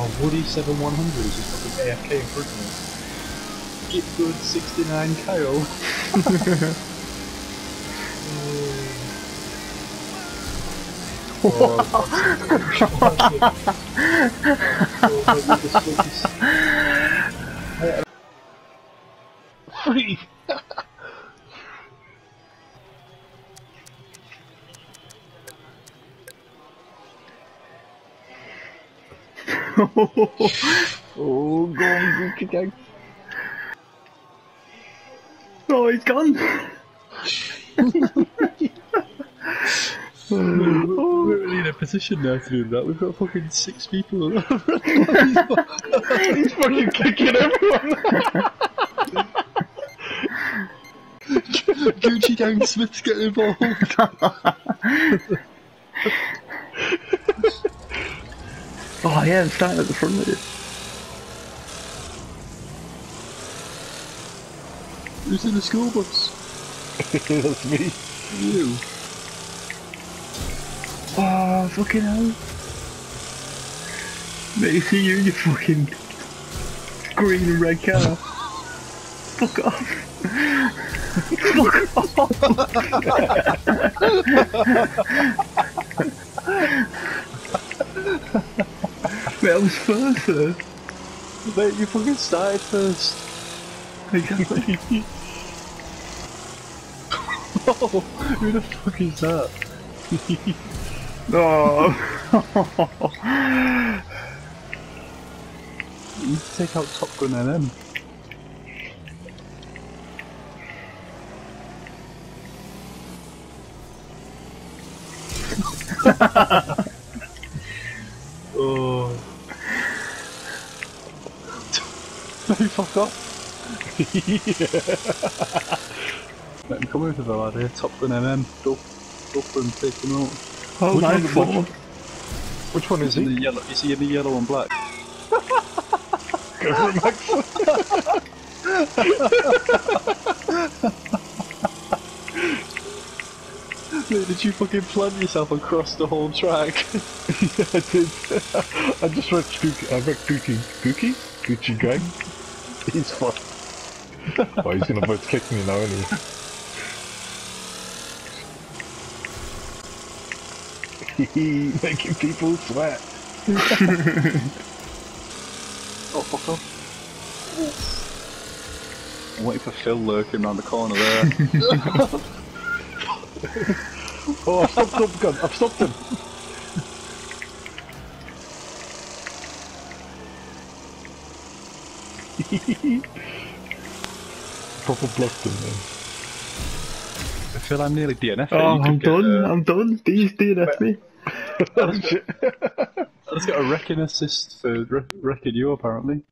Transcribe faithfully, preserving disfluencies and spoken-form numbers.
Oh, Woody seven one hundred is just fucking A F K in front of me. Get good sixty-nine Kyle. Oh, free. Oh, go on, Gucci gang. Oh, he's gone. We're we're really in a position now to do that. We've got fucking six people. He's fucking kicking everyone. Gucci Gang Smith's getting involved. Oh yeah, I'm starting at the front of it. Who's in the school bus? That's me. You. Oh, fucking hell. Mate, you see you in your fucking green and red car. Fuck off. Fuck off. Mate, I was first there. Mate, you fucking started first. Exactly. Oh, who the fuck is that? Oh. You need to take out Top Gun N M. Oh. No, fuck off. Let him come over the ladder, Top Gun N M. Go, go for him, take him out. Oh, Which nine one, four. which, which one is he? The yellow, is he in the yellow and black? Go for it, Max. Mate, did you fucking plant yourself across the whole track? Yeah, I did. I just wrecked Gucci. I wrecked Gucci. Gucci? Gucci gang? He's fucked. Oh, he's gonna both kick me now, isn't he? Making people sweat. Oh, fuck off. I'm waiting for Phil lurking around the corner there. Oh, I've stopped him, God. I've stopped him. Proper blocked him, man. I feel I'm nearly D N F. Oh, I'm done. Uh, I'm done. These D N F me. I just got a wrecking assist for wre wrecking you, apparently.